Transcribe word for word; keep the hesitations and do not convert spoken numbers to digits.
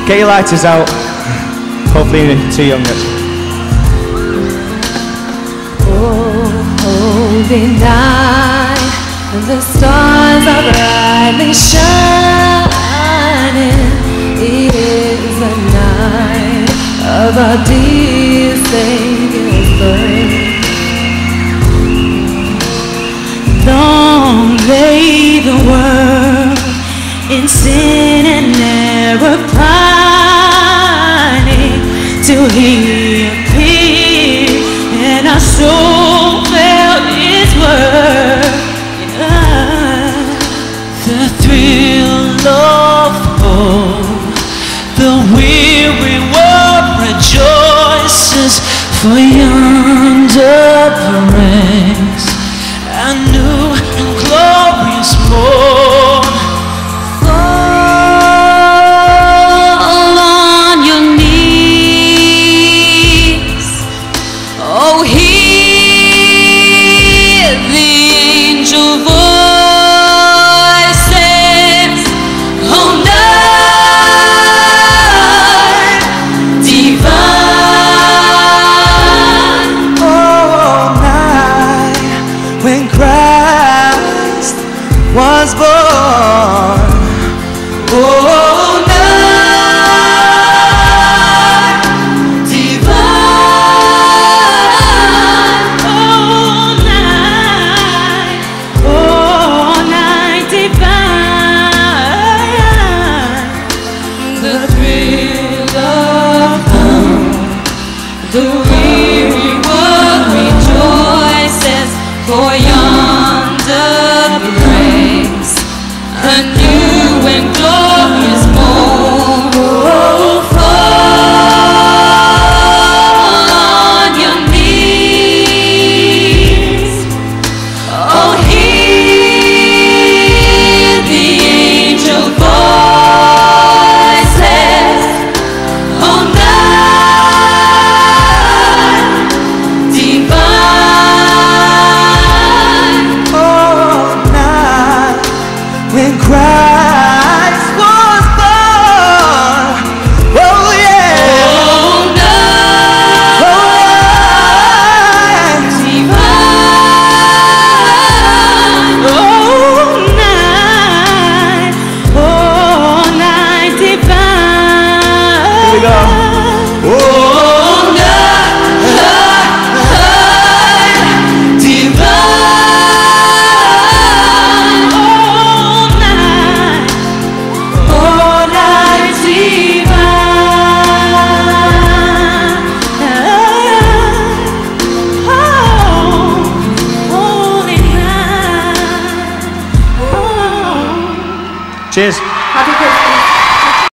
Get your lighters out. Hopefully you're too young yet. Oh, holy night, the stars are brightly shining. It is the night of our dear Savior's birth. Long lay the world in sin and error pining, till He appeared and our soul felt His word. Yeah. The thrill of hope, the weary world rejoices, for yonder brings a new and glorious morn. Fall on your knees, oh, hear the angel voices, oh, night divine. Oh, night when Christ was born. Oh, night divine. Oh, night, oh, night divine. The thrill of home, the weary world rejoices, for yonder brings a new and glorious morn. Oh, fall on your knees, oh, hear the angel voices, oh, night divine. Oh, night when Christ was born. Oh, yeah. Oh, night Oh, divine. Oh, night, oh, night divine. Here we go. Oh, night divine. Oh, night, oh, night divine. Oh, holy night. Oh. Cheers. Happy Christmas.